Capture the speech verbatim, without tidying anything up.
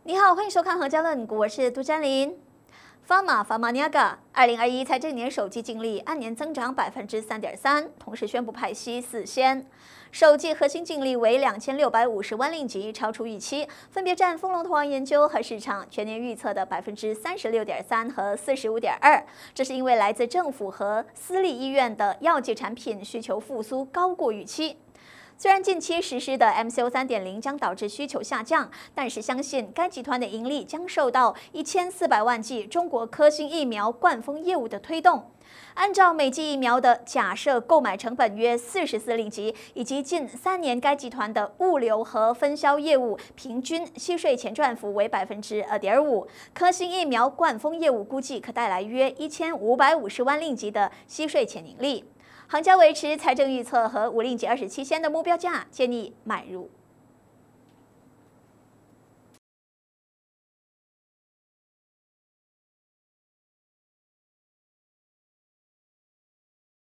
你好，欢迎收看《何家论股》，我是杜占林。Pharma Pharmaniaga 二零二一财政年首季净利按年增长百分之三点三，同时宣布派息四仙。首季核心净利为两千六百五十万令吉，超出预期，分别占丰隆投行研究和市场全年预测的百分之三十六点三和四十五点二。这是因为来自政府和私立医院的药剂产品需求复苏高过预期。 虽然近期实施的 M C O 三点零将导致需求下降，但是相信该集团的盈利将受到一千四百万剂中国科兴疫苗冠风业务的推动。按照每剂疫苗的假设购买成本约四十四令吉，以及近三年该集团的物流和分销业务平均息税前赚幅为百分之二点五，科兴疫苗冠风业务估计可带来约一千五百五十万令吉的息税前盈利。 行家维持财政预测和五令吉二十七仙的目标价，建议买入。